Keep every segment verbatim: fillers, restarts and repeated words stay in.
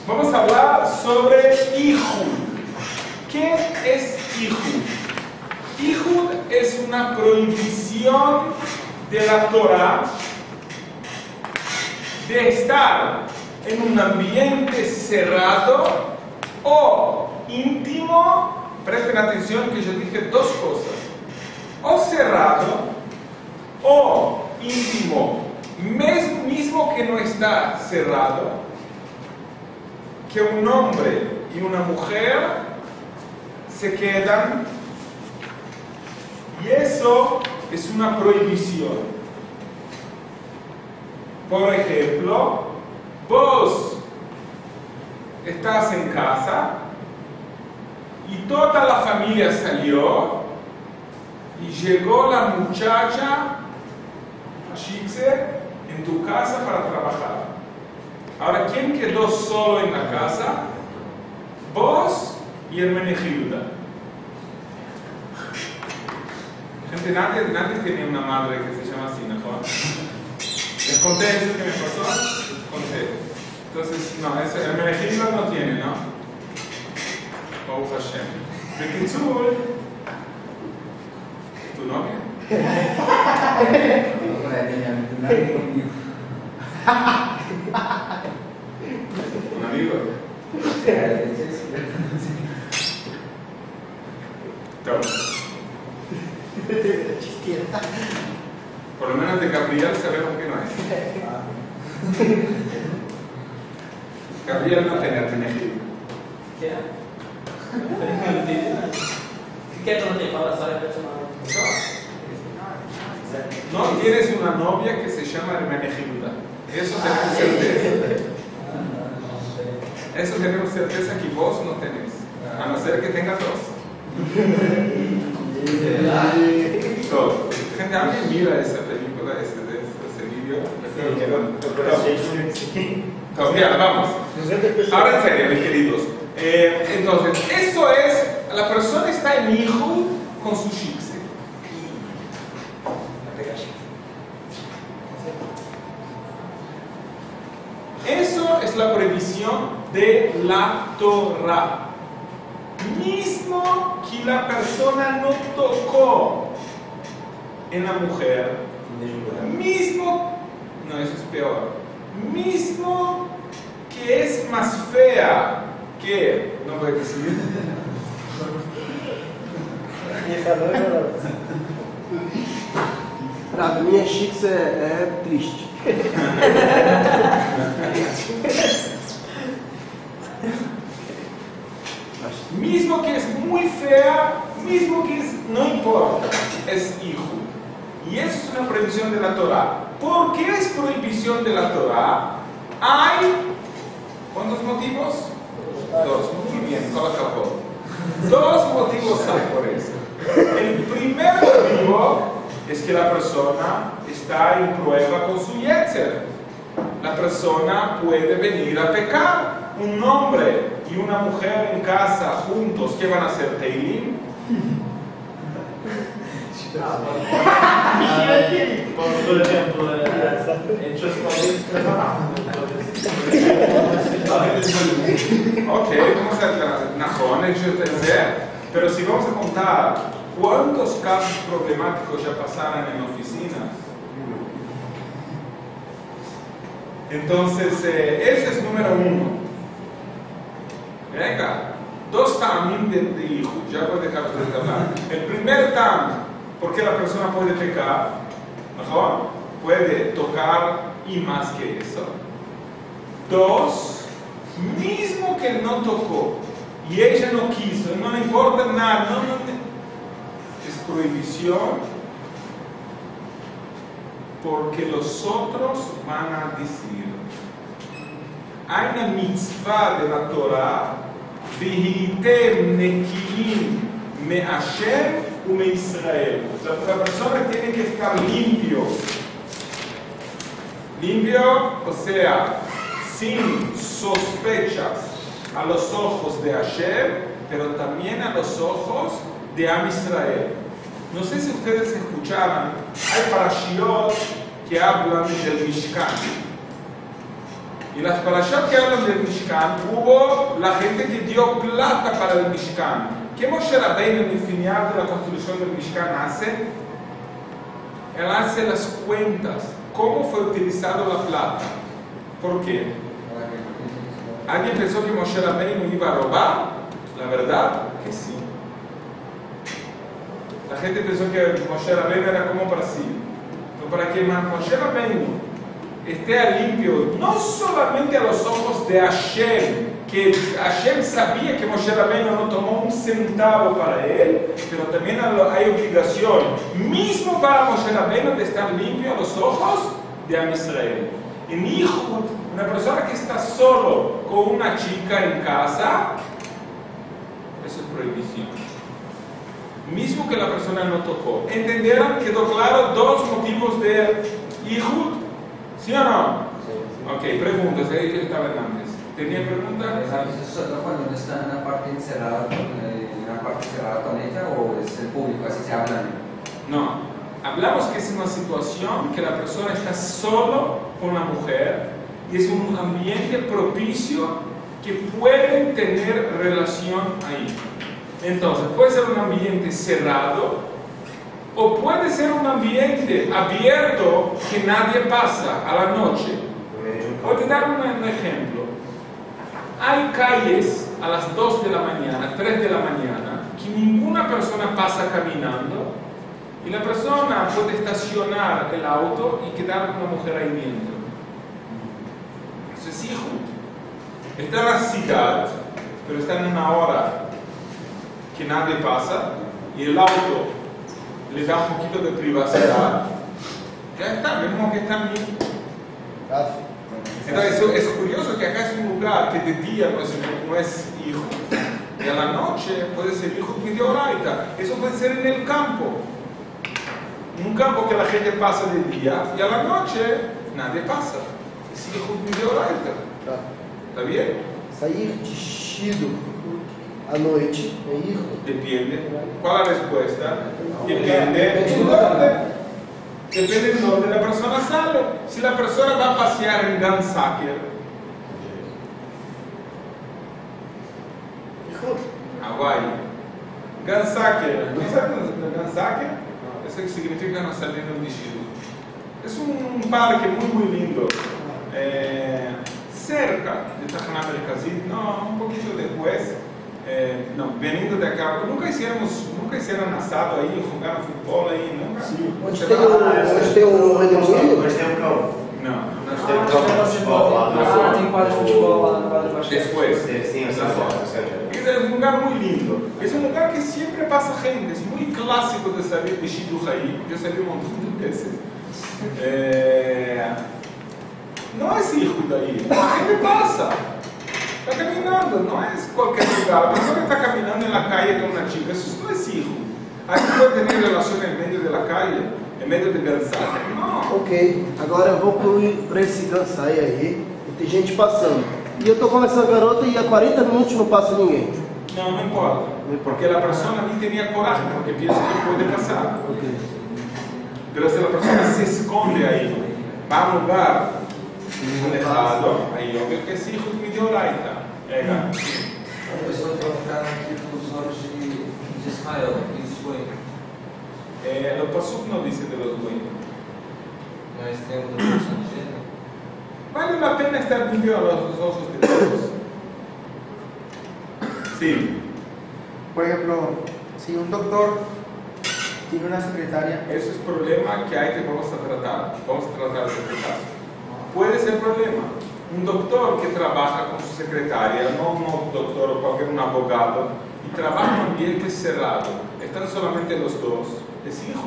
Vamos a hablar sobre Ijud. ¿Qué es Ijud? Ijud es una prohibición de la Torah de estar en un ambiente cerrado o íntimo. Presten atención que yo dije dos cosas: o cerrado o íntimo, mismo que no está cerrado, que un hombre y una mujer se quedan, y eso es una prohibición. Por ejemplo, vos estás en casa y toda la familia salió y llegó la muchacha Shikse en tu casa para trabajar. Ahora, ¿quién quedó solo en la casa? Vos y el Menejilda. Gente, nadie, nadie tiene una madre que se llama así, ¿no? ¿Les conté eso que me pasó? Les conté. Entonces, no, ese, el Menejilda no tiene, ¿no? Baruch Hashem. Bekitzur, ¿tu novia? Un amigo. Por lo menos de Gabriel sabemos que no es. Gabriel no tiene Menejilda. ¿Qué no te fala storia personale? No tienes una novia que se llama Hermenegilda. Eso tenemos certeza. Eso tenemos certeza que vos no tenés. A no ser que tengas dos. So, gente, ¿alguien mira esa película, ese, ese video? Todavía, vamos. Ahora en serio, mis queridos. Eh, entonces, eso es, la persona está en Ijud con su shikse. Eso es la prohibición de la Torah. Mismo que la persona no tocó en la mujer, mismo, no, eso es peor, mismo que es más fea que, no voy a decir, a minha shikse é triste. mismo que es muy fea, mismo que es, no importa, es hijo. Y eso es una prohibición de la Torah. ¿Por qué es prohibición de la Torah? Hay, ¿cuántos motivos? Dos, muy bien, todo acabó. Dos motivos hay por eso. El primer motivo es que la persona está en prueba con su yetzer. La persona puede venir a pecar. Un hombre y una mujer en casa juntos, ¿qué van a hacer? ¿Teilim? Por ejemplo, hechos Ok, vamos a hacer Najón, hechos de ser. Pero si vamos a contar cuántos casos problemáticos ya pasaron en oficinas. Entonces, eh, ese es número uno. Venga, dos tamim de, de hijo, ya voy a dejar de hablar. El primer tam, porque la persona puede pecar, mejor, puede tocar y más que eso. Dos, mismo que no tocó y ella no quiso, no le importa nada, no, no, es prohibición, porque los otros van a decir. Hay una mitzvah de la Torah, Vihitem nekiim me Hashem u me Israel. La persona tiene que estar limpio. Limpio, o sea, sin sospechas a los ojos de Hashem, pero también a los ojos de Am Israel. No sé si ustedes escucharon, hay parashiot que hablan del Mishkan. Y las parashat que hablan del Mishkan, hubo la gente que dio plata para el Mishkan. ¿Qué Moshe Rabbeinu en el final de la construcción del Mishkan hace? Él hace las cuentas. ¿Cómo fue utilizado la plata? ¿Por qué? ¿Alguien pensó que Moshe Rabbeinu iba a robar? La verdad que sí. La gente pensó que Moshe Rabbeinu era como Brasil. Pero para que Moshe Rabbeinu esté limpio, no solamente a los ojos de Hashem, que Hashem sabía que Moshe Rabbeinu no tomó un centavo para él, pero también hay obligación, mismo para Moshe Rabbeinu, de estar limpio a los ojos de Am Israel. En Ihud, una persona que está solo con una chica en casa, eso es prohibición. Mismo que la persona no tocó. ¿Entendieron? ¿Quedó claro dos motivos de Ihud? ¿Sí o no? Sí. Ok, preguntas. Ahí que estaban antes. ¿Tenían preguntas? ¿Eso solo cuando uno está en una parte encerrada, en una parte cerrada con ella, o es el público, así se habla? No. Hablamos que es una situación que la persona está solo con la mujer y es un ambiente propicio que pueden tener relación ahí. Entonces, puede ser un ambiente cerrado o puede ser un ambiente abierto que nadie pasa a la noche. Voy a dar un, un ejemplo. Hay calles a las dos de la mañana, tres de la mañana, que ninguna persona pasa caminando y la persona puede estacionar el auto y quedar con una mujer ahí dentro. Eso es hijo. Está en la ciudad, pero está en una hora que nadie pasa y el auto le da un poquito de privacidad. Ya está, mismo que está bien. Entonces es curioso que acá es un lugar que de día no es, no es hijo y a la noche puede ser hijo de Oraita. Eso puede ser en el campo, en un campo que la gente pasa de día y a la noche nadie pasa. Es hijo de Oraita. ¿Está bien? Sair vestido à noite é hijo. Depende. ¿Cuál es la respuesta? Depende de dónde. Depende de dónde la persona sale. Si la persona va a pasear en Gansacker, Hawái, Gansacker, ¿no saben de Gansacker? Eso significa no salir en vestido. Es un parque muy muy lindo, eh, cerca de Tajana Merkazit, no, un poquito después. Eh, no, veniendo de acá, nunca hicieron, nunca hicieron asado aí, jugaram futebol aí, nunca? Sim. Onde tem o, onde tem o redemoinho? Nós temos cão. Não. Nós temos cão de futebol lá. Ah, tem quadro de futebol lá no quadro de basquete. Después. Sim, essa foto. Es un lugar muy lindo. Es un lugar que siempre pasa gente. Es muy clásico de salir de Shidujaí. Yo salí un montón de veces. Eh, no es hijo de ahí. La gente pasa. Está caminando. No es cualquier lugar. La persona está caminando en la calle con una chica. Eso no es hijo. Aí puede tener relación en medio de la calle. En medio de Gansai. No. Ok. Agora eu vou para esse Gansai aí. E tem gente passando. E eu tô com essa garota e há quarenta minutos não passa ninguém. No, no importa. Porque la persona ni tenía coraje, porque piensa que puede pasar. Ok. Pero si la persona se esconde ahí, va a un lugar alejado, ahí obvio que es hijo de Midioraita. A pessoa tem que ficar aqui nos olhos de, de Ismael, isso foi. Eh, el Pasuk no dice de los buenos. Nós temos a função de gênero. Vale la pena estar limpio a los ojos de todos. Sí. Por ejemplo, si un doctor tiene una secretaria, Eso es problema que hay que vamos a tratar. Vamos a tratar de este caso. Puede ser problema. Un doctor que trabaja con su secretaria, no un doctor o cualquier un abogado, y trabaja en un ambiente cerrado, están solamente los dos, es hijo.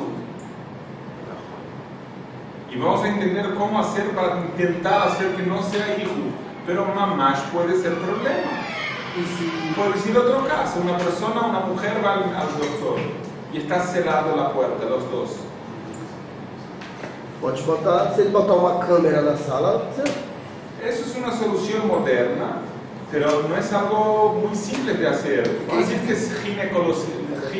Y vamos a entender cómo hacer para intentar hacer que no sea hijo. Pero mamás puede ser problema. Y si, por decir otro caso, una persona, una mujer va al, al doctor y está cerrada la puerta, los dos. Pode botar, se ele botar uma câmera na sala, você... Eso es una solución moderna, pero no es algo muy simple de hacer. Quiere decir que es ginecolo-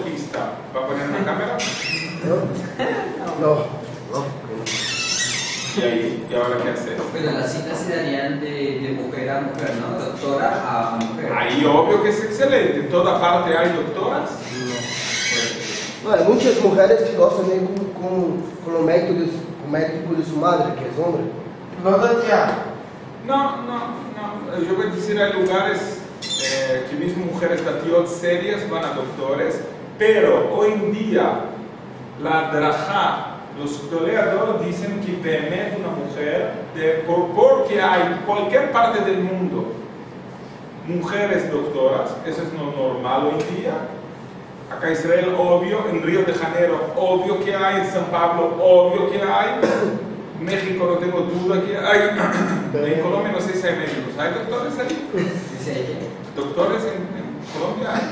ginecologista. ¿Va a poner una cámara? Não? Não. Não. Y ahí, ¿y ahora qué haces? Pero las citas se darían de, de mujer a mujer, ¿no? Doctora a mujer. Ahí obvio que es excelente. En toda parte hay doctoras. Não, muitas mulheres que gostam nem com, com, com o médico de, o médico de sua madre, que é homem. No decía, No, no, no. Yo voy a decir, hay lugares eh, que mismo mujeres datiot serias van a doctores, pero hoy en día la drajá, los toleadores dicen que behemet una mujer, de, por, porque hay en cualquier parte del mundo mujeres doctoras, eso es lo normal hoy en día. Acá en Israel, obvio, en Río de Janeiro, obvio que hay, en San Pablo, obvio que hay, México no tengo duda que hay, en Colombia no sé si hay médicos, ¿hay doctores ahí? Dice ella. ¿Doctores en, en Colombia hay?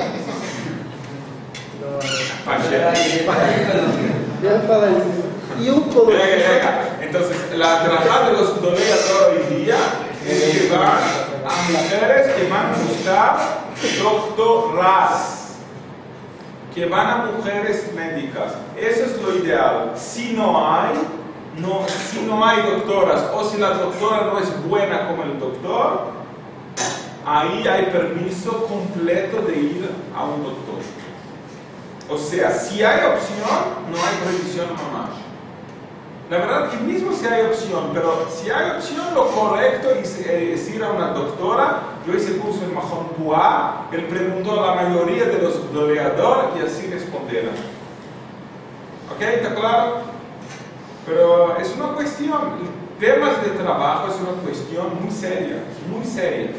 Eu falar isso. E o colombiano. Venga, venga. Entonces, la trabajada de los doleas hoy en día es llevar a mujeres que van a buscar doctoras, que van a mujeres médicas. Eso es lo ideal. Si no hay, no, si no hay doctoras, o si la doctora no es buena como el doctor, ahí hay permiso completo de ir a un doctor. O sea, si hay opción, no hay prohibición mamá. La verdad que mismo si hay opción, pero si hay opción, lo correcto es, es ir a una doctora. Yo hice curso en Mahon Puá, él preguntó a la mayoría de los doleadores y así respondieron. ¿Ok? ¿Está claro? Pero es una cuestión, temas de trabajo es una cuestión muy seria, muy seria.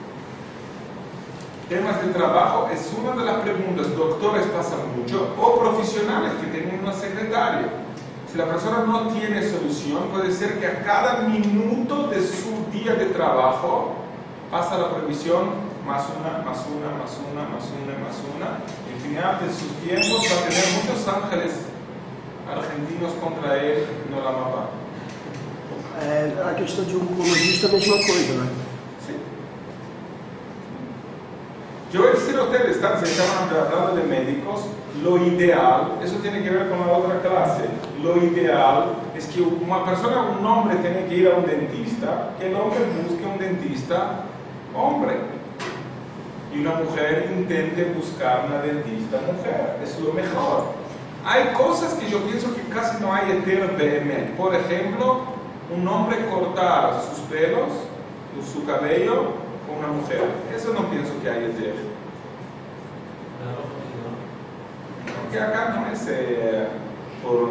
Temas de trabajo es una de las preguntas, doctores pasan mucho, o profesionales que tienen una secretaria. Si la persona no tiene solución, puede ser que a cada minuto de su día de trabajo pasa la prohibición más una, más una, más una, más una, más una. Y al final de sus tiempos va a tener muchos ángeles argentinos contra él, no la mapa. É, a questão de um oncologista é a mesma coisa, né? Sí. Yo voy a decir a ustedes, están, se estaban hablando de médicos, lo ideal, eso tiene que ver con la otra clase, lo ideal es que una persona, un hombre tiene que ir a un dentista, que el hombre busque un dentista hombre y una mujer intente buscar una dentista mujer, es lo mejor. Hay cosas que yo pienso que casi no hay eter behemet. Por ejemplo, un hombre cortar sus pelos, su cabello con una mujer. Eso no pienso que hay eter. Porque acá no es eh, por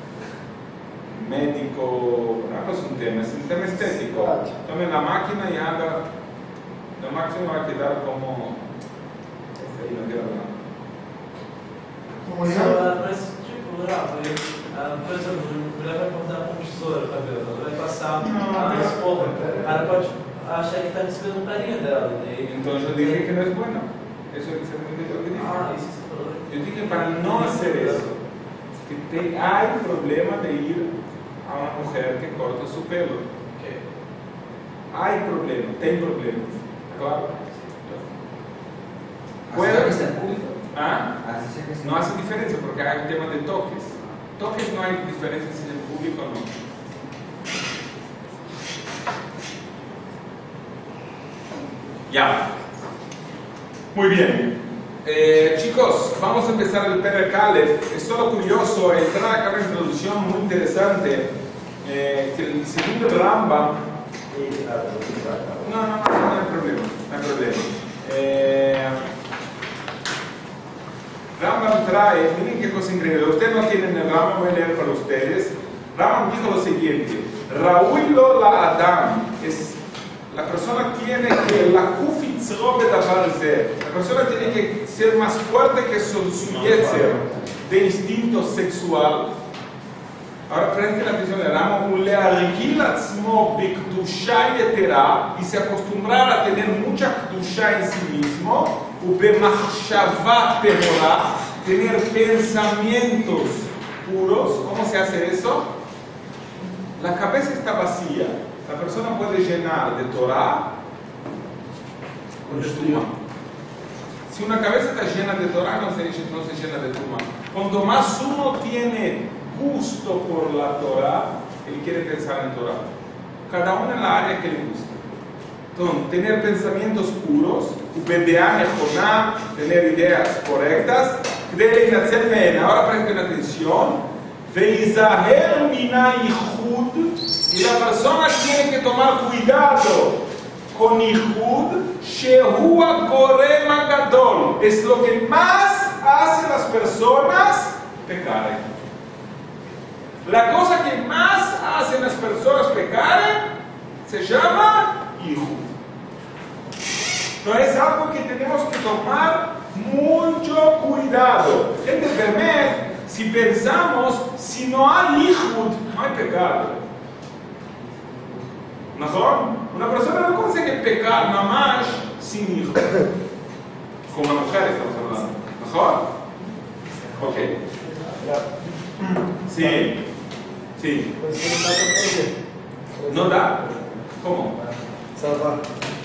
médico, no es un tema, es un tema estético. Tome la máquina y haga, la máquina va a quedar como, este ahí no queda nada. como Só, ya, mas, tipo, Rafa, ah, por exemplo, a mulher vai cortar com tesoura o cabelo, ela vai passar Não, a mas- escova, o cara pode achar que está despindo um carinho dela. Daí, Entonces yo dije que no es bueno. Eso es exactamente lo que dije. Ah, isso que você falou. Yo dije para no hacer eso, que te- hay problema de ir a una mujer que corta su pelo. Ok. Hay problema, tem problema. Claro. ¿Puede Puede- que sea público? ¿Ah? Así sea que sea. No hace diferencia porque hay un tema de toques. Toques no hay diferencia si en el público o no. Ya. Muy bien. Eh, chicos, vamos a empezar el Perek Aleph. Es solo curioso, entra acá una introducción muy interesante. Eh, que el segundo Rambam. No, no, no, no hay problema. No hay problema. Eh, Rambam trae, miren qué cosa increíble. Ustedes no tienen el Rambam, voy a leer para ustedes. Rambam dijo lo siguiente: Raúl la Adam es. La persona tiene que, la kufitzro bedavarze, la persona tiene que ser más fuerte que su, su yetzer de instinto sexual. Ahora presten atención, le damos un leargil atzmo bikdusha yetera y se acostumbrar a tener mucha kdusha en sí mismo, ubemachshava tehora, tener pensamientos puros. ¿Cómo se hace eso? La cabeza está vacía. La persona puede llenar de Torah con Tuma. Si una cabeza está llena de Torah, no se, no se llena de Tuma. Cuanto más uno tiene gusto por la Torah, él quiere pensar en Torah. Cada uno en la área que le gusta. Entonces, tener pensamientos puros, tener ideas correctas, ahora presten atención, y la persona tiene que tomar cuidado con Ihud, Shehua Gorema Gadol, es lo que más hace las personas pecar. La cosa que más hacen las personas pecar se llama Ihud. No es algo que tenemos que tomar mucho cuidado. Gente, verme, si pensamos, si no hay Ihud, no hay pecado. ¿No? Una persona no consegue pecar mamás sin Ihud. Como una mujer estamos hablando. ¿No? Ok. Sí. Sí. ¿No da? ¿Cómo? Salvar.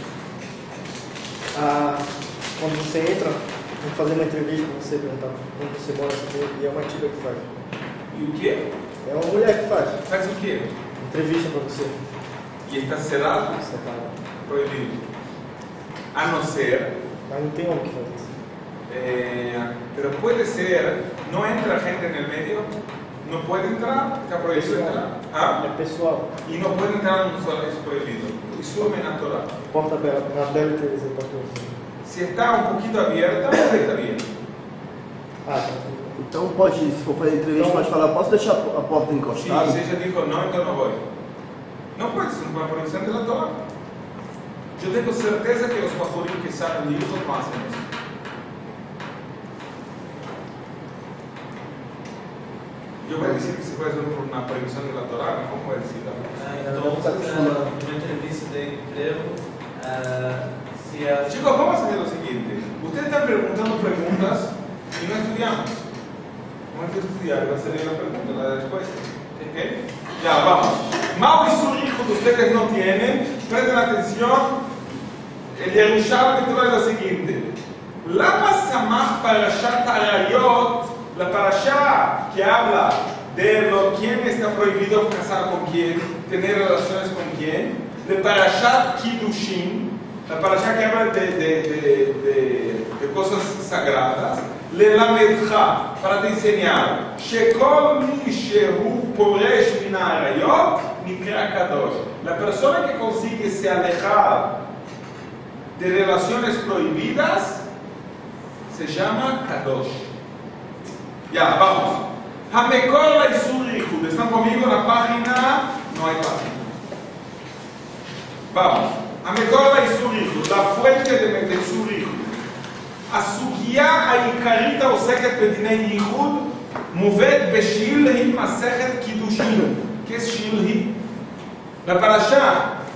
Ah, quando você entra, vamos fazer uma entrevista com você, perguntar onde você mora, e é uma tia que faz. E o quê? É uma mulher que faz. Faz o quê? Entrevista para você. E está cerrado? Cerrado. Proibido. A não ser. Mas não tem homem que faz isso. Eh, pero puede ser, no entra gente en el medio, no puede entrar, está prohibido entrar. ¿Ah? É pessoal. Y no puede entrar en un solo, es prohibido. Isso é na Torá. Porta aberta, na bela televisão, pastor. Se está um pouquinho aberta, está bem. Ah, tá. Então pode, se for fazer entrevista, Então, pode falar, posso deixar a porta encostada? Sim, você já disse não, então não vou. Não pode ser uma proibição da Torá. Eu tenho certeza que os pastorinhos que sabem de isso fazem isso. Eu vou dizer que se faz uma proibição da Torá, mas como vai dizer? Então, numa entrevista de emprego, uh, se a... Chicos, vamos a hacer lo siguiente. Ustedes están preguntando preguntas y no estudiamos. Vamos a estudiar, va a ser la pregunta, la respuesta. ¿Okay? Ya, vamos. Mau y su hijo que ustedes no tienen, presten atención. El Yerushalmi te va a lo siguiente. Lama Samach Parashat Arayot, la parasha que habla de lo, quién está prohibido casar con quién, tener relaciones con quién, de Parashat Kiddushin, la parasha que habla de, de, de, de, de cosas sagradas, le lamedcha, para te enseñar, shekol mi shehu poresh min ha'arayot nikra kadosh. La persona que consigue se alejar de relaciones prohibidas se llama kadosh. Ya, vamos. Hamekol la Isur Ihud. ¿Están conmigo en la página? No hay página. Vamos. Hamekol la Isur Ihud. La fuente de Isur Ihud. הסוגיה העיקרית העוסקת בדיני ייחוד מובאת בשלהי מסכת קידושין. כס שלהי? לפרשה,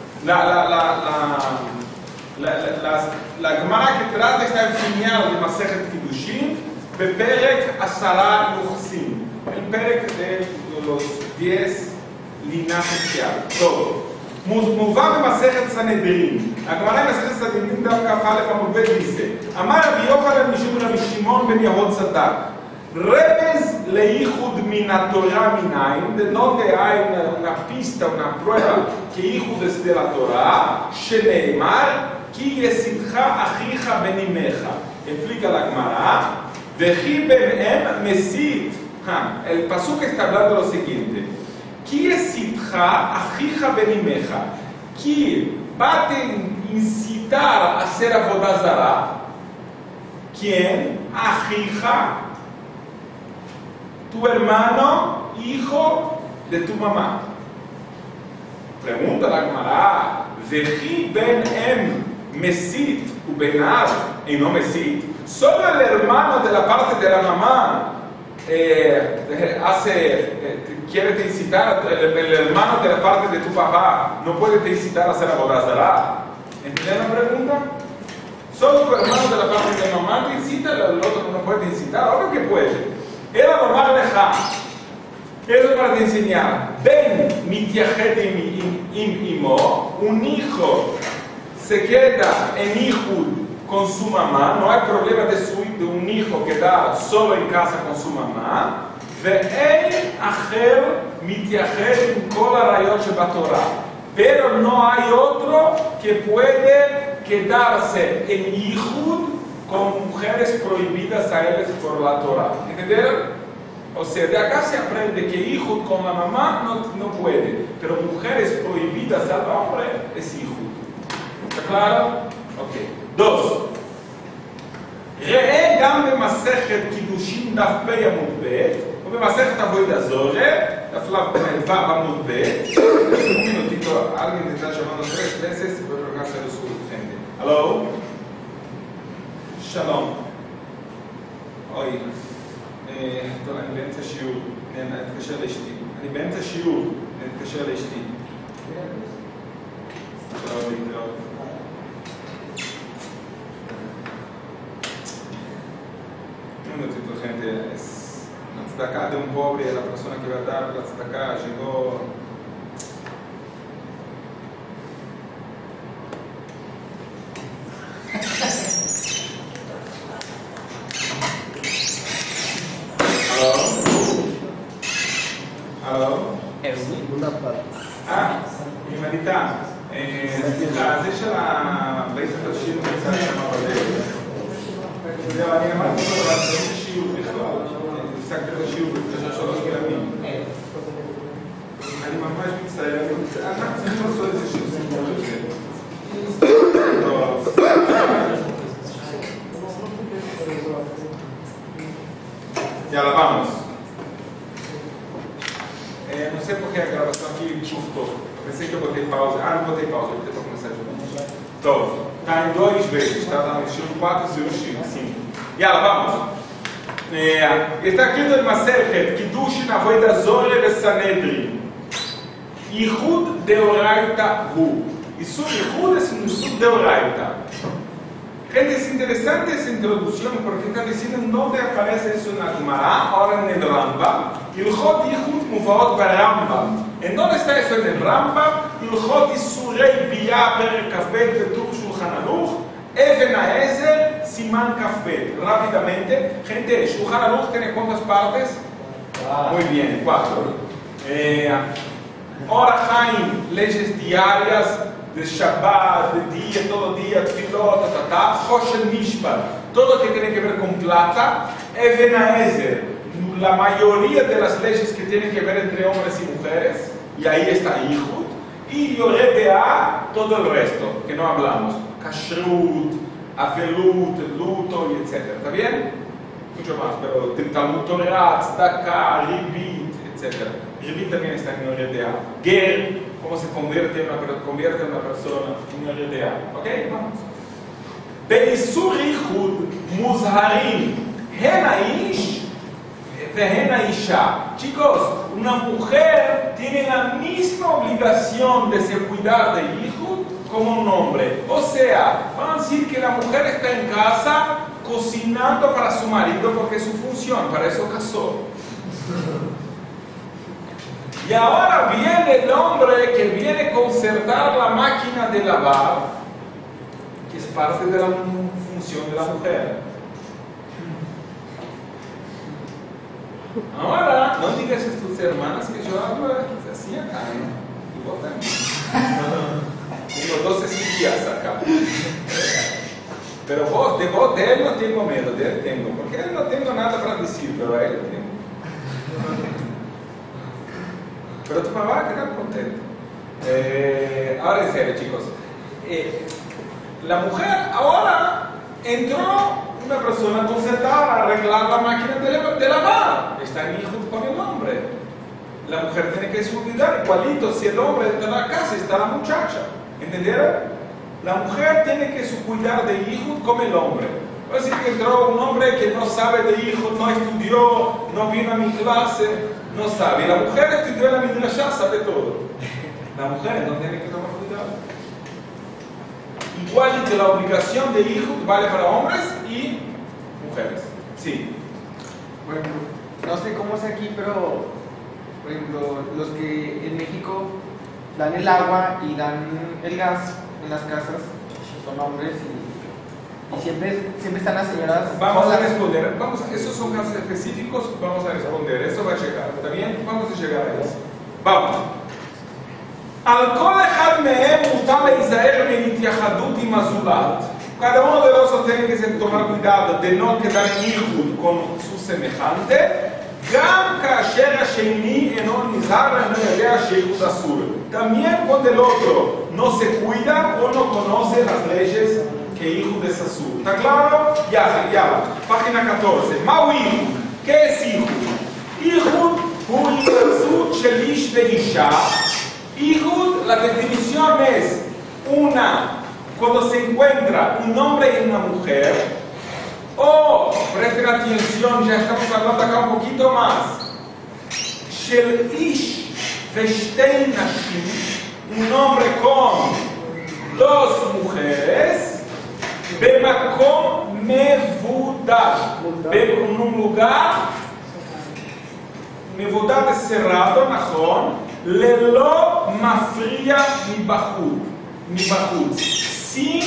לגמרא que trata está enseñado de מסכת קידושין בפרק עשרה יוחסין. el פרק de los diez linajes que habla. todo. מובא במסכת סנהדרין. הגמרא במסכת סנהדרין דף כ"א עמוד ב' dice: אמר רבי יוחנן משום רבי שמעון בן יהוד צדק, רמז לייחוד מן התורה מניין, de donde hay una, una pista, una prueba que ייחוד es de la Torah, שנאמר כי יסיתך אחיך בן אמך. explica la Gemara, וכי ביניהם מסית. El pasuk está hablando lo siguiente: que excitja achija benimeja, que va a incitar a hacer avodazara. ¿Quién? Achija, tu hermano, hijo de tu mamá. Pregunta la Gemara: veji ben em mesit u benav y no mesit. Solo el hermano de la parte de la mamá Eh, hace, eh, quiere te incitar, el, el hermano de la parte de tu papá no puede te incitar a hacer abodazara. ¿Entienden la pregunta? Solo tu hermano de la parte de mamá te incita, el otro no puede te incitar. Obvio que puede. Era mamá leja. Eso para te enseñar. Ven mi tiajet im imo, un hijo se queda en Ihud con su mamá, no hay problema de, su, de un hijo que está solo en casa con su mamá. Ve'en acher מתייחד עם כל הראיות שבתורה, pero no hay otro que puede quedarse en hijo con mujeres prohibidas a ellos por la Torah. ¿Entendieron? O sea, de acá se aprende que hijo con la mamá no, no puede, pero mujeres prohibidas al hombre es hijo. ¿Está claro? Ok. Dos. ראה גם במסכת קידושין דף פ' עמוד ב' ובמסכת אבוידע זורה דף ו' עמוד ב'. Un minutito, alguien te está llamando tres veces, voy a rogárselo su gente. Hello? Shalom. אוי, טוב, אני באמצע שיעור, אני אתקשר לאשתי. אני באמצע שיעור, אני אתקשר לאשתי. טוב, להתראות. Un minutito, gente. Es la tzedakah de un pobre, la persona que va a dar la tzedakah llegó. Aló? Aló? segunda parte. אה, עם הליטה. סליחה, זה של הבית התרשים נמצא שם בדרך. זהו, אני אמרתי לו, אבל זה שיעור בכלל. הפסקתי את השיעור בקשר שלוש גלמים. אני ממש מצטער, אנחנו צריכים לעשות איזה שיעור סיפור לזה. טוב. יאללה, vamos. É, não sei porque a gravação aqui curtou. Pensei que eu botei pausa. Ah, não botei pausa, eu botei para começar de novo. Então, está em dois vezes, está no estilo quatro, zero, cinco. E ela, vamos. É, está escrito em Maserhet, Kiddushin Avodah Zorah Sanedrin. Yichud Deoraita Hu. Isso, Yichud es un sub Deoraita. Gente, es interesante esa introducción porque está diciendo dónde aparece eso en la Gemara, ahora en el Rambam. Ilchot Yichud Muvaot Barambam. ¿En dónde está eso en el Rambam? Ilchot Isurei Biyah Perek Kafbet Betur Shulchan Aruch Even Haezer Siman Kafbet. Rápidamente, gente, Shulchan Aruch tiene cuántas partes? Ah. Muy bien, cuatro. Eh, Orach Chaim, leyes diarias de Shabbat, de día, todo día, tefilot, tatatá, Choshen Mishpat, todo lo que tiene que ver con plata, Even Haezer, la mayoría de las leyes que tienen que ver entre hombres y mujeres, y ahí está Yichud, y Yoreh De'ah, todo el resto, que no hablamos, Kashrut, Afelut, luto, y etcétera. ¿Está bien? Mucho más, pero Talmud Torah, Tzedakah, Ribit, etcétera. Ribit también está en Yoreh De'ah. Ger, cómo se convierte en una, convierte en una persona en Yoreh De'ah. ¿Ok? Vamos. Be'isur Yichud Muzharim Hen Haish Vehen Haisha. Chicos, una mujer tiene la misma obligación de se cuidar de Yichud como un hombre. O sea, van a decir que la mujer está en casa cocinando para su marido porque es su función, para eso casó. Y ahora viene el hombre que viene a conservar la máquina de lavar, que es parte de la función de la mujer. Ahora, no digas a tus hermanas que yo hablo así acá, ¿no? Y vos también. Tengo doce días acá. Pero vos, de vos, de él no tengo miedo, de él tengo, porque él no tengo nada para decir, pero a él tengo. Pero tú me vas a quedar contento. Eh, ahora en serio, chicos. Eh, la mujer ahora entró una persona concertada a arreglar la máquina de, de lavar. Está en hijo con el hombre. La mujer tiene que cuidar igualito. Si el hombre está en la casa, está la muchacha. ¿Entendieron? La mujer tiene que cuidar de hijo como el hombre. Va a decir que entró un hombre que no sabe de hijo, no estudió, no vino a mi clase, no sabe. La mujer estudió en la midrashá, sabe todo. La mujer no tiene que tomar cuidado. Igual que la obligación de hijo vale para hombres y mujeres. Sí. Bueno, no sé cómo es aquí, pero por ejemplo, los que en México dan el agua y dan el gas en las casas son hombres y, y siempre, siempre están las señoras. Vamos a responder, vamos a, esos son casos específicos, vamos a responder, eso va a llegar, ¿está bien? Vamos a llegar a eso. vamos. על כל אחד מהם מותר להיזהר מהתייחדות עם הזולת. Cada uno de los tiene que tomar cuidado de no quedar en ייחוד con su semejante, גם כאשר השני אינו נזהר ואינו יודע שייחוד אסור. También cuando el otro no se cuida o no conoce las leyes que ייחוד es אסור. ¿Está claro? Ya, ya. Página catorce. מהו ייחוד? ¿Qué es ייחוד? ייחוד הוא התייחסות של איש ואישה. ייחוד, la definición es una, cuando se encuentra un hombre y una mujer, o, presten atención, ya estamos hablando acá un poquito más, של איש ושתי נשים, un hombre con dos mujeres, במקום מבודד, en un lugar מבודד cerrado, נכון, ללא מפריע מבחוץ, מבחוץ, sin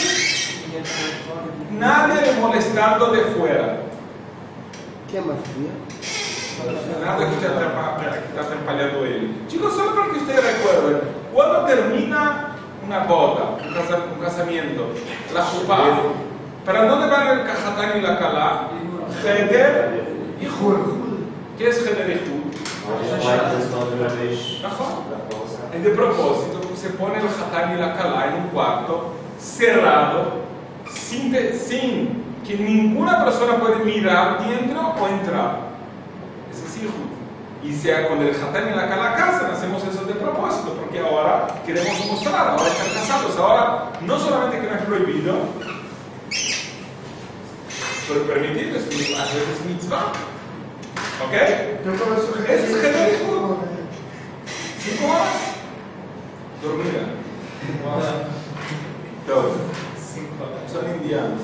nadie molestando de fuera. ¿Qué más fría? Nada que está atrapalhando él. Chicos, solo para que ustedes recuerden, cuando termina una boda, un, casa, un casamiento, la chupa, ¿para dónde van el cajatán y la calá? Heder y Jud. ¿Qué es Heder y Jud? Es de propósito, se pone el jatán y la calá en un cuarto cerrado, sin, de, sin que ninguna persona puede mirar dentro o entrar. Ese es hijo. Y sea con el jatán y la calá casan, hacemos eso de propósito, porque ahora queremos mostrar, ahora están casados, ahora no solamente que no es prohibido, pero permitido, es, a veces es mitzvah. ¿Ok? Ese es Heder y Jud. ¿Cinco horas? Dormida. Dos. Son indianos.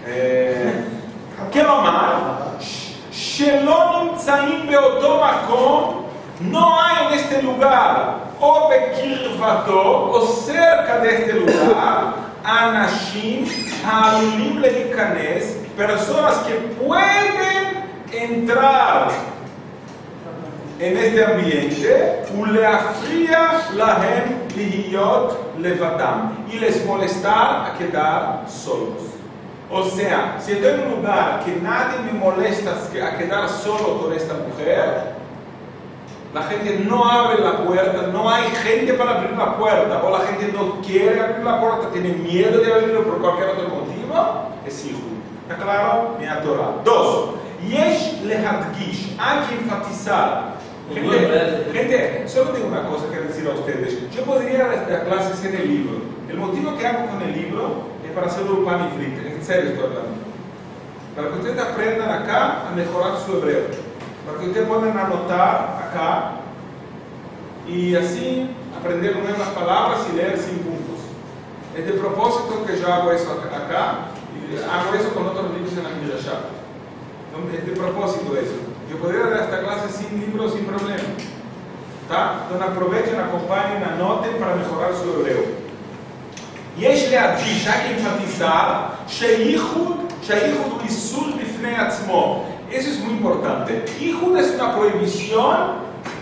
כלומר, שלא נמצאים באותו מקום, no hay en este lugar, o בקרבתו, o cerca de este lugar, אנשים העלולים להיכנס, personas que pueden entrar en este ambiente, ולהפריע להם להיות לבדם, y les molestar a quedar solos. O sea, si estoy en un lugar que nadie me molesta a quedar solo con esta mujer, la gente no abre la puerta, no hay gente para abrir la puerta, o la gente no quiere abrir la puerta, tiene miedo de abrirlo por cualquier otro motivo, es hijo. ¿Está claro? En la Torah. Dos. Yesh lehadgish, hay que enfatizar. Gente, gente, solo tengo una cosa que decir a ustedes. Yo podría dar clases en el libro. El motivo que hago con el libro es para hacer un pan y frito. En serio estoy hablando. Para que ustedes aprendan acá a mejorar su hebreo. Para que ustedes puedan anotar acá y así aprender nuevas palabras y leer sin puntos. Es de propósito que yo hago eso acá y hago eso con otros libros en la Midrashah. Es de propósito eso. Yo podría dar esta clase sin libros, sin problema. ¿Tá? Entonces aprovechen, acompañen, anoten para mejorar su hebreo. יש להדגיש, hay que enfatizar, שייחוד, שייחוד הוא איסור בפני עצמו. Eso es muy importante. ייחוד es una prohibición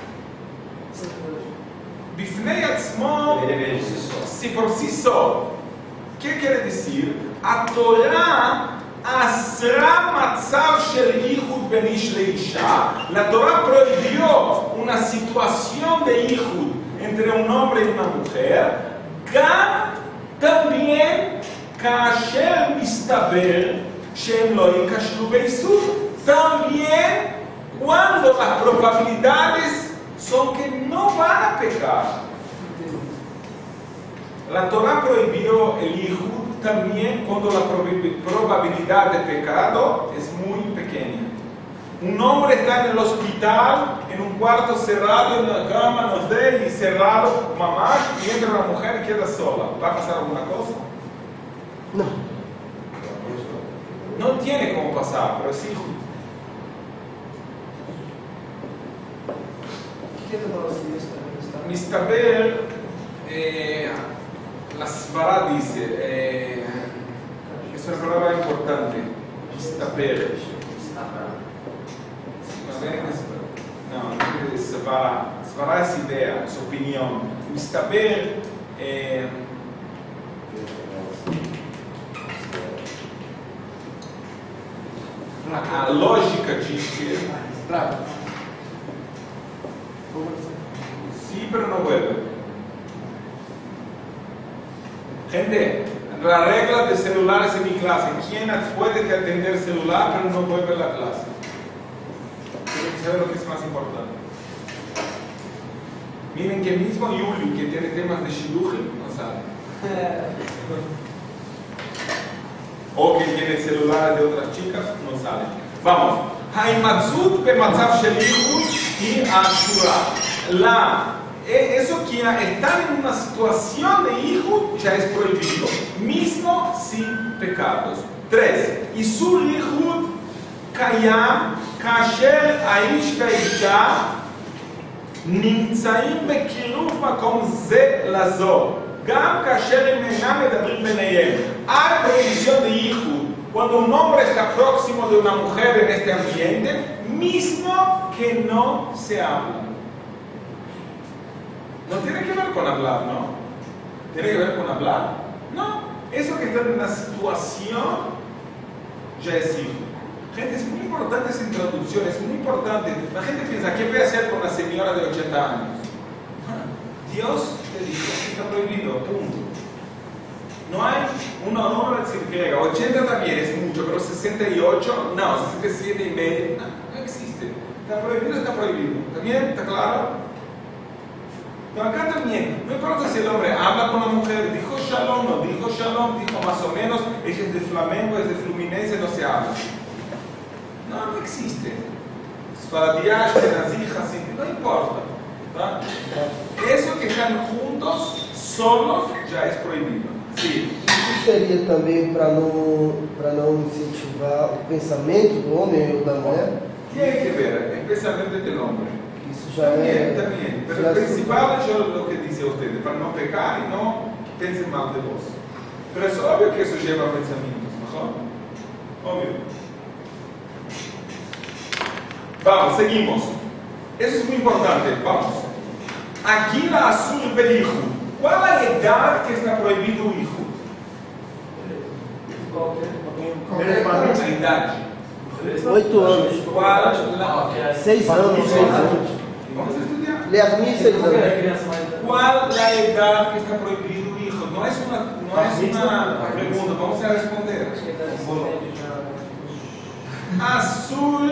בפני עצמו, si por sí solo. ¿Qué quiere decir? התורה אסרה מצב של ייחוד בין איש לאישה. La Torah prohibió una situación de ייחוד entre un hombre y una mujer. גם también כאשר מסתבר שהם לא ייכשלו באיסור. También cuando las probabilidades son que no van a pecar. La Torah prohibió el ייחוד también cuando la probabilidad de pecado es muy pequeña. Un hombre está en el hospital, en un cuarto cerrado, en la cama, nos de y cerrado, mamá, y entra una mujer y queda sola. ¿Va a pasar alguna cosa? No. No tiene cómo pasar, pero es hijo. ¿Qué te parece esta? Mistaber, eh, la Svara dice, eh, es una palabra importante. Mistaber. No, no es Svara. הסברה es idea, es opinión. מסתבר, אה, הלוג'יקה diz que sí, pero no vuelve. Gente, la regla de celulares en mi clase, ¿quién puede atender celular pero no vuelve a la clase? Tienen que saber lo que es más importante. Miren que mismo Yuli, que tiene temas de shiduchim, no sabe. O que tiene celulares de otras chicas, no sabe. Vamos. Haimatzut bematzav shel yichud y ashura. La, eso que están en una situación de yichud ya es prohibido, mismo sin pecados. Tres. Isur yichud kayam kasher aish veisha נמצאים בקירוב מקום זה לזו, גם כאשר הם אינם מדברים ביניהם. Hay prohibición de yichud cuando un hombre está próximo de una mujer en este ambiente, mismo que no se habla. No tiene que ver con hablar, ¿no? ¿Tiene que ver con hablar? No. Eso que está en una situación ya es yichud. Gente, es muy importante esa introducción, es muy importante. La gente piensa, ¿qué voy a hacer con una señora de ochenta años? Dios te dice que está prohibido, punto. No hay una norma de decir que ochenta también es mucho, pero sesenta y ocho, no, sesenta y siete y medio, no, no existe. Está prohibido, está prohibido. ¿Está bien? ¿Está claro? Pero acá también, no importa si el hombre habla con la mujer, dijo shalom, no dijo shalom, dijo más o menos, ella es de Flamengo, es de Fluminense, no se habla. No, no existe. Sfaradiash, Ashkenazí, no importa. ¿Tá? Eso que están juntos, solos, já é proibido. Sim. Isso seria também para não, para não incentivar o pensamento do homem ou da mulher? Tem que ver, o pensamento do homem. Isso já também, é. Também, mas o principal é o que disse você, para não pecar e não pensem mal de vós. Mas é óbvio que isso leva a pensamentos, não é? Óbvio. Vamos, seguimos. Eso es muy importante. Vamos. Aquí la azul del hijo. ¿Cuál es la edad que está prohibido el hijo? La idade. Oito anos. ¿Cuál la... Seis anos, seis anos. Vamos a estudiar. Learmin, seis anos. ¿Cuál es la edad que está prohibido el hijo? No es una, no es una pregunta, vamos a responder. Azul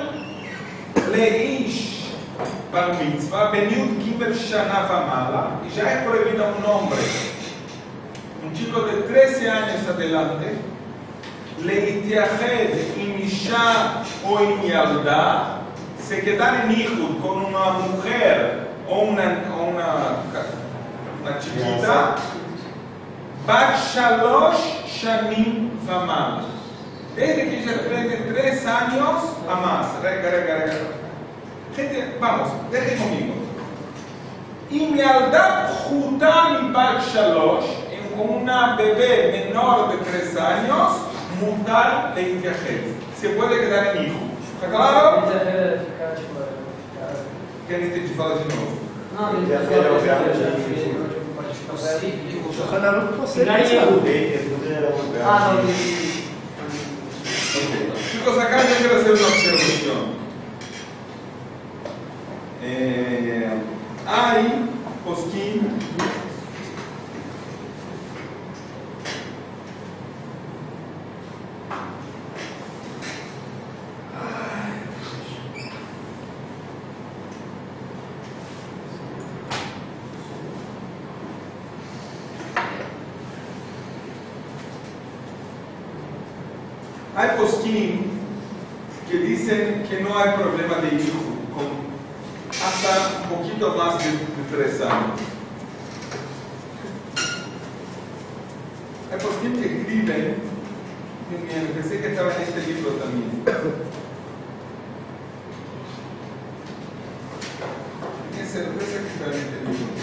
Leish bar mitzvah, Beniud Gimel Shana Famala, y ya es prohibido a un hombre, un chico de trece años adelante, Leitiached im Isha o im Yalda, se quedar en hijo con una mujer o una, o una, una chiquita, Bat Shalosh Shanim Famala. Desde que ella tiene tres años a más. Rega, rega, rega. Gente, vamos, dejen conmigo. Im ילדה פחותה מבת שלוש, con una bebé menor de tres años, mutar להתייחד. Se puede quedar en hijo. ¿Está claro? ¿Qué necesito falar de novo? Não, ele Ah, não, Chicos, acá yo quiero hacer una observación. Eh, hay posquín Hay posquín que dicen que no hay problema de hijo con hasta un poquito más de, de tres años. Hay posquín que escriben, y pensé que estaba en este libro también. Ese, ese que estaba en este libro.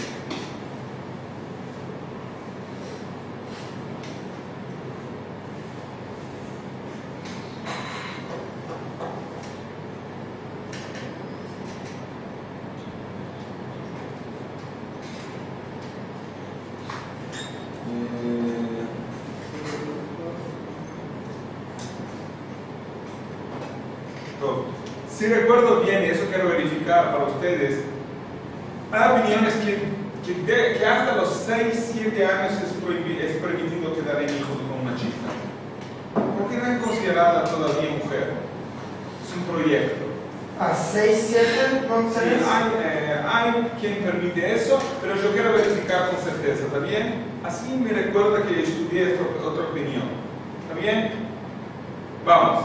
Todo. Si recuerdo bien, y eso quiero verificar para ustedes, hay opiniones que, que, de, que hasta los seis, siete años es, prohibi, es permitido quedar en hijos con una chica. Porque no es considerada todavía mujer. Es un proyecto. A seis, siete, no Sí, hay, eh, hay quien permite eso, pero yo quiero verificar con certeza, ¿está bien? Así me recuerda que estudié esta otra opinión. ¿Está bien? Vamos.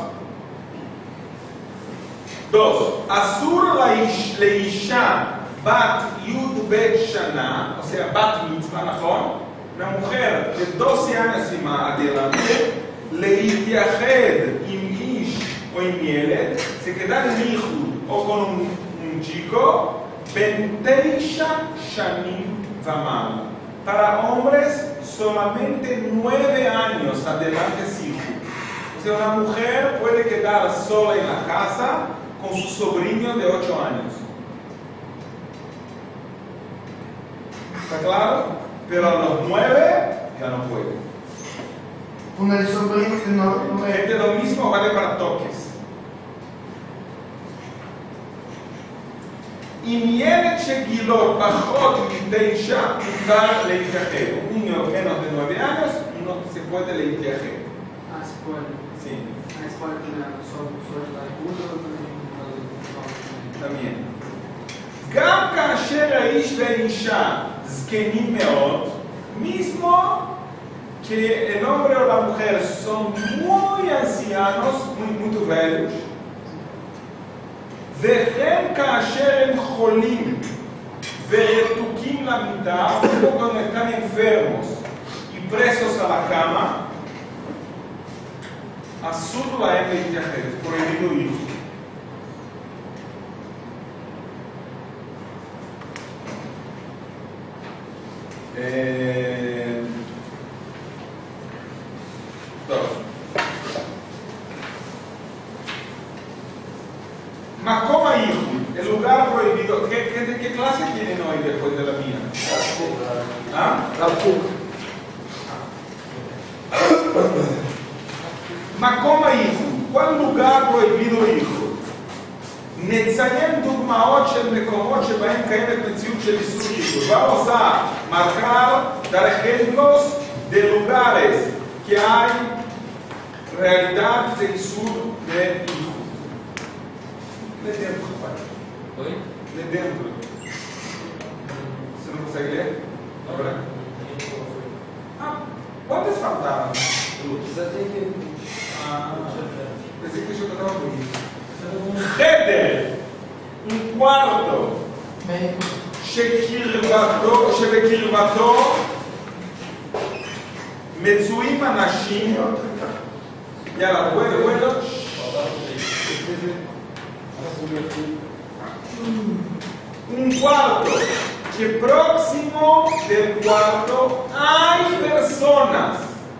Dos. Asur leisha bat yud bet shana, o sea, bat mitzvah, ¿no? Una mujer de doce años y más adelante, leitiached im ish o im mielet, se queda en hijo o con un, un chico, benteisha shanim vamal. Para hombres, solamente nueve años adelante es hijo. O sea, una mujer puede quedar sola en la casa con su sobrino de ocho años. ¿Está claro? Pero a los nueve ya no puede. Con el sobrino que no, no es. Este lo mismo vale para toques. Y miel shegilot bajot miteisha mutar leitiaje. Un niño menos de nueve años no se puede leitiaje. Ah, se puede. Sí, Ah, se puede tener sobre, sobre la culo. también. גם כאשר האיש והאישה זקנים מאוד, mismo que el hombre o la mujer son muy ancianos, muy, muy velhos, וכן כאשר הם חולים ורתוקים למיטה, o cuando están enfermos y presos a la cama, אסור להם להתייחד, prohibido hijo. Eh, dos. Macoma hijo, el lugar prohibido. ¿Qué, qué, de qué clase tienen hoy después de la mía? ¿Ah? Macoma hijo, ¿cuál lugar prohibido hijo? נציין דוגמאות של מקומות שבהם קיימת מציאות של איסור ייחוד. Vamos a marcar, dar ejemplos de lugares que hay realidad de isur de ייחוד. Le dentro, pai. Oi? Le dentro. Você não consegue ler? Agora? Ah, quantas faltaram? Ah, pensei que deixa eu tocar uma bonita. חדר, un cuarto, שבקרבתו, שבקרבתו מצויים אנשים, יאללה, bueno, bueno, un cuarto, que próximo del cuarto hay personas.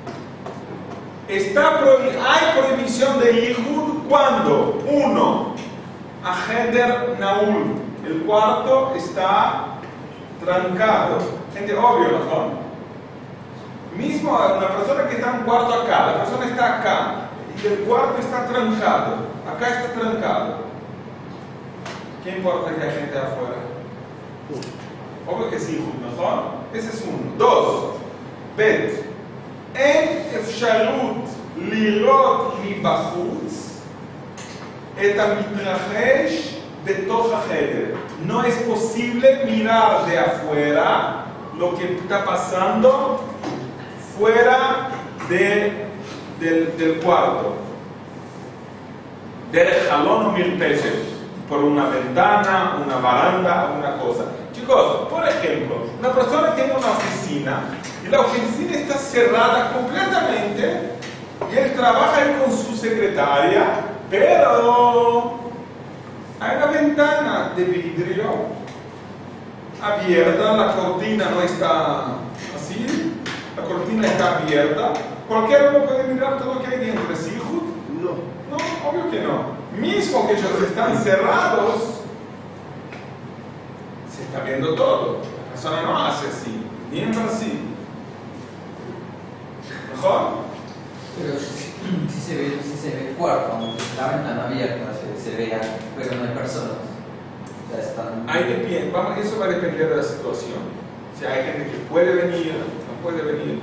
Está prohib hay prohibición de Yihud cuando, uno, Aheder Naul, el cuarto está trancado. Gente, obvio, ¿no? Mismo una persona que está en un cuarto acá, la persona está acá y el cuarto está trancado, acá está trancado. ¿Qué importa que hay gente afuera? Obvio que es Yihud, ¿no? Ese es uno. Dos, Bet. אין אפשרות לראות מבחוץ את המתרחש בתוך החדר. No es posible mirar de afuera lo que está pasando fuera de, del, del cuarto. דרך חלון או מרפסת, por una ventana, una baranda, una cosa. Chicos, por ejemplo, una persona tiene una oficina y la oficina está cerrada completamente y él trabaja ahí con su secretaria, pero hay una ventana de vidrio abierta, la cortina no está así, la cortina está abierta, cualquiera no puede mirar todo lo que hay dentro. ¿Es hijo? No. No, obvio que no. Mismo que ellos están cerrados, se está viendo todo. La persona no hace así, ni entra así. ¿Mejor? Pero si, si, se ve, si se ve el cuarto, aunque la ventana abierta, se, se vea, pero no hay personas. Ya están. Ahí depende, vamos, eso va a depender de la situación. Si hay gente que puede venir, no puede venir.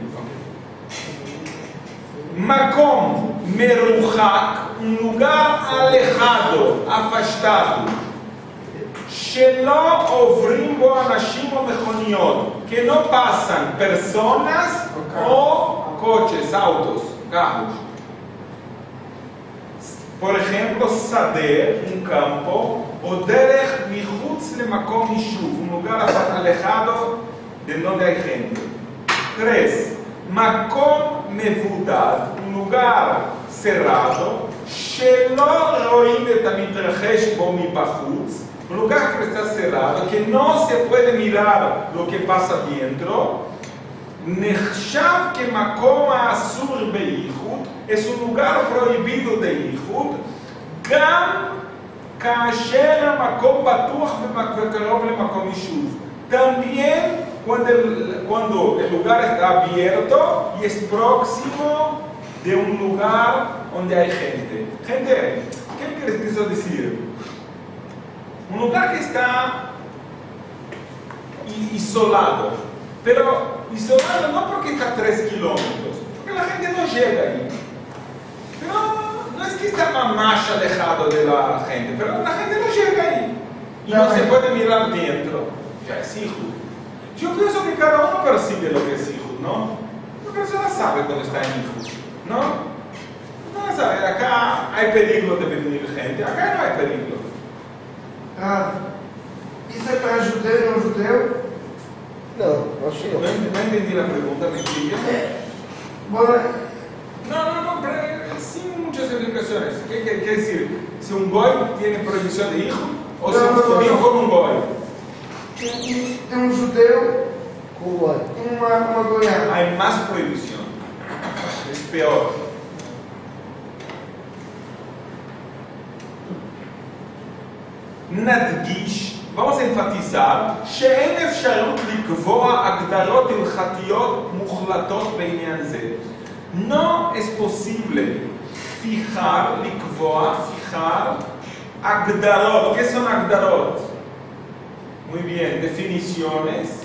Okay. Makom merujak, un lugar alejado, afastado. Shelo ovrim bo anashim o mechoniot, que no pasan personas o coches, autos, carros. Por ejemplo, Sader, un campo, o Derech michutz lemakom yishuv, un lugar alejado de donde hay gente. Tres, Makom mevudad, un lugar cerrado, Shelo roim et hamitrechesh bo mibachutz, un lugar que está cerrado, que no se puede mirar lo que pasa dentro. Nechshav que makom asur beichut, es un lugar prohibido de ichut, gam kasher makom batuach vekarov lemakom yishuv. También cuando el, cuando el lugar está abierto y es próximo de un lugar donde hay gente. Gente, ¿qué les quiso decir? Un lugar que está isolado, pero isolado no porque está a tres kilómetros, porque la gente no llega ahí. Pero no es que está más alejado de la gente, pero la gente no llega ahí. Y no se puede mirar dentro. Ya es hijo. Yo pienso que cada uno percibe lo que es hijo, ¿no? La persona sabe cuando está en hijo, ¿no? No sabe, acá hay peligro de venir gente, acá no hay peligro. Ah, isso é para judeu e não judeu? Não, acho que No, não. no entendí la pregunta, ¿me explica? Bueno, No, no, no, pero sin muchas explicaciones. ¿Qué quiere decir? Si un goy tiene prohibición de hijo, o si No, no, no, un hijo no. con un goy. tem, tem um judeu Como vai? e uma, uma goiana. Hay más prohibición. Es peor. נדגיש, vamos a enfatizar, שאין אפשרות לקבוע הגדרות הלכתיות מוחלטות בעניין זה. No es posible fijar, לקבוע, fijar, הגדרות. ¿Qué son הגדרות? Muy bien, definiciones.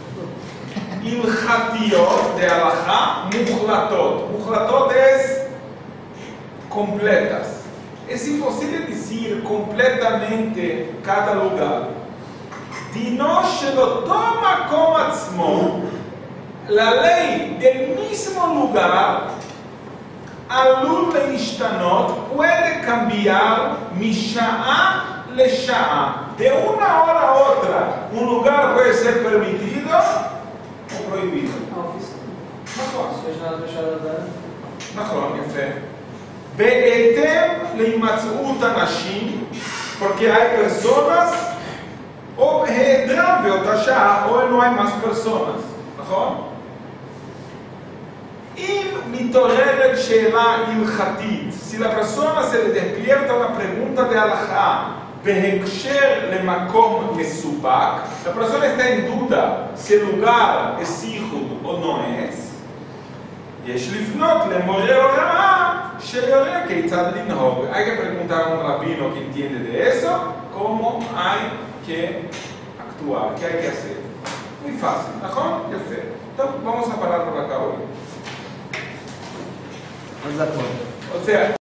הלכתיות de alajá, מוחלטות. מוחלטות es completas. Es imposible decir completamente cada lugar. Dino shelo toma como atzmo, la ley del mismo lugar, alul leishtanot, puede cambiar misha'a le sha'a. De una hora a otra, un lugar puede ser permitido o prohibido. נכון, יפה. בהתאם להימצאות אנשים, porque hay personas, או בהיעדרם באותה שעה, או no hay más personas, נכון? אם מתעוררת שאלה הלכתית, si la persona se le despierta una pregunta de halajá, בהקשר למקום מסופק, la persona está en duda si el lugar es ייחוד o no es, יש לפנות למורה הוראה שיורה כיצד לנהוג. Hay que preguntar a un rabino que entiende de eso cómo hay que actuar, qué hay que hacer. Muy fácil, נכון? יפה. טוב, vamos a parar por acá hoy. Mas a conta. O sea,